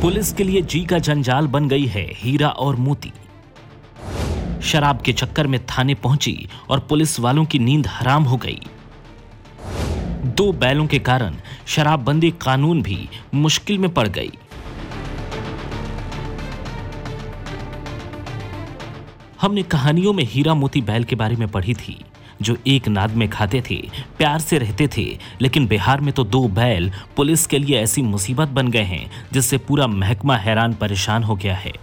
Police के लिए जी का जंजाल बन गई है हीरा और मोती। शराब के चक्कर में थाने पहुंची और पुलिस वालों की नींद हराम हो गई। 2 बैलों के कारण शराबबंदी कानून भी मुश्किल में पड़ गई। हमने कहानियों में हीरा मोती बैल के बारे में पढ़ी थी, जो एक नाद में खाते थे, प्यार से रहते थे। लेकिन बिहार में तो 2 बैल पुलिस के लिए ऐसी मुसीबत बन गए हैं जिससे पूरा महकमा हैरान परेशान हो गया है।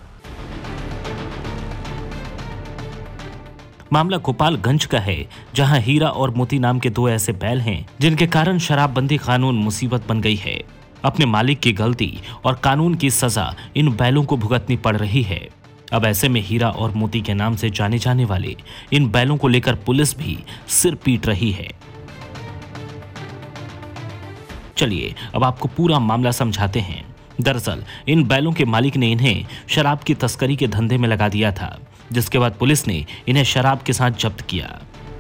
मामला गोपालगंज का है, जहां हीरा और मोती नाम के 2 ऐसे बैल हैं जिनके कारण शराबबंदी कानून मुसीबत बन गई है। अपने मालिक की गलती और कानून की सजा इन बैलों को भुगतनी पड़ रही है। अब ऐसे में हीरा और मोती के नाम से जाने जाने वाले इन बैलों को लेकर पुलिस भी सिर पीट रही है। चलिए अब आपको पूरा मामला समझाते हैं। दरअसल इन बैलों के मालिक ने इन्हें शराब की तस्करी के धंधे में लगा दिया था, जिसके बाद पुलिस ने इन्हें शराब के साथ जब्त किया।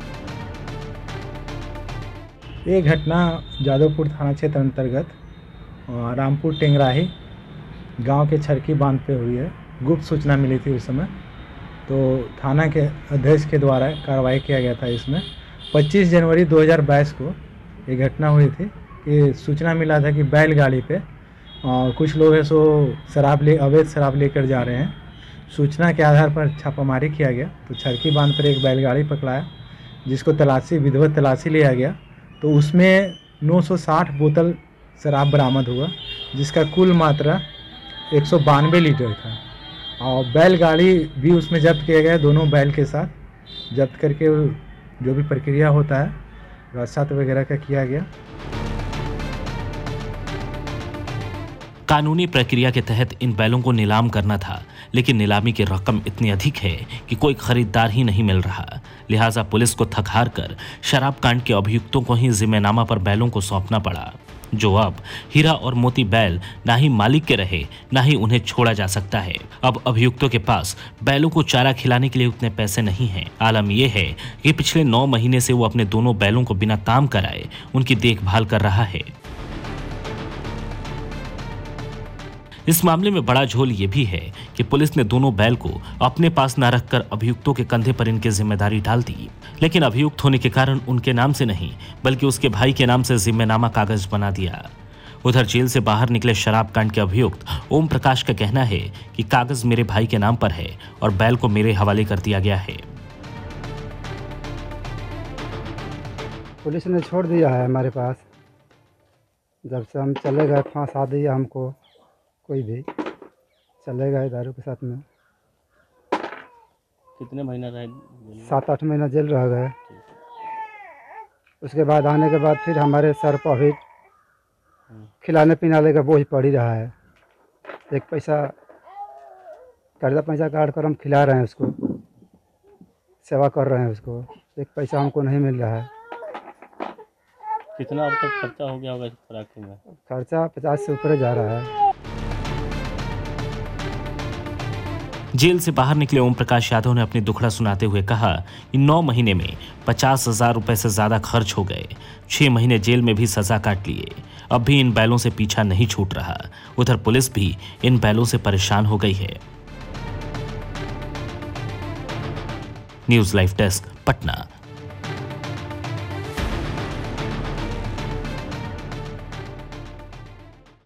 ये घटना जादवपुर थाना क्षेत्र अंतर्गत रामपुर टेंगराही गांव के छरकी बांध पे हुई है। गुप्त सूचना मिली थी उस समय, तो थाना के अध्यक्ष के द्वारा कार्रवाई किया गया था। इसमें 25 जनवरी 2022 को ये घटना हुई थी कि सूचना मिला था कि बैलगाड़ी पे कुछ लोग हैं सो अवैध शराब लेकर जा रहे हैं। सूचना के आधार पर छापामारी किया गया, तो छरकी बांध पर एक बैलगाड़ी पकड़ाया, जिसको विधिवत तलाशी लिया गया। तो उसमें 960 बोतल शराब बरामद हुआ, जिसका कुल मात्रा 192 लीटर था। और बैलगाड़ी भी उसमें जब्त किया गया, दोनों बैल के साथ जब्त करके जो भी प्रक्रिया होता है रसात वगैरह का किया गया। कानूनी प्रक्रिया के तहत इन बैलों को नीलाम करना था, लेकिन नीलामी की रकम इतनी अधिक है कि कोई खरीदार ही नहीं मिल रहा। लिहाजा पुलिस को थक हार कर शराब कांड के अभियुक्तों को ही जिम्मेनामा पर बैलों को सौंपना पड़ा, जो अब हीरा और मोती बैल ना ही मालिक के रहे, ना ही उन्हें छोड़ा जा सकता है। अब अभियुक्तों के पास बैलों को चारा खिलाने के लिए उतने पैसे नहीं हैं। आलम यह है कि पिछले 9 महीने से वो अपने दोनों बैलों को बिना काम कराए उनकी देखभाल कर रहा है। इस मामले में बड़ा झोल ये भी है कि पुलिस ने दोनों बैल को अपने पास न रखकर अभियुक्तों के कंधे पर इनकी जिम्मेदारी डाल दी। लेकिन अभियुक्त होने के कारण उनके नाम से नहीं, बल्कि उसके भाई के नाम से जिम्मेनामा कागज बना दिया। उधर जेल से बाहर निकले शराब कांड के अभियुक्त ओम प्रकाश का कहना है कि कागज मेरे भाई के नाम पर है और बैल को मेरे हवाले कर दिया गया है। पुलिस ने छोड़ दिया है हमारे पास, जब से हम चले गए फांसा दिया हमको। कोई भी चले गए दारू के साथ में। कितने महीना रहे? 7-8 महीना जेल रह गए। उसके बाद आने के बाद फिर हमारे सर पर भी खिलाने पिलाने का बोझ पड़ ही रहा है। एक पैसा कर्जा पैसा काट कर हम खिला रहे हैं उसको, सेवा कर रहे हैं उसको, एक पैसा हमको नहीं मिल रहा है। कितना अब तक खर्चा हो गया होगा इस खुराक में? खर्चा 50 से ऊपर जा रहा है। जेल से बाहर निकले ओम प्रकाश यादव ने अपनी दुखड़ा सुनाते हुए कहा कि 9 महीने में 50,000 रुपए से ज्यादा खर्च हो गए। 6 महीने जेल में भी सजा काट लिए। अब भी इन बैलों से पीछा नहीं छूट रहा। उधर पुलिस भी इन बैलों से परेशान हो गई है। News live desk, Patna.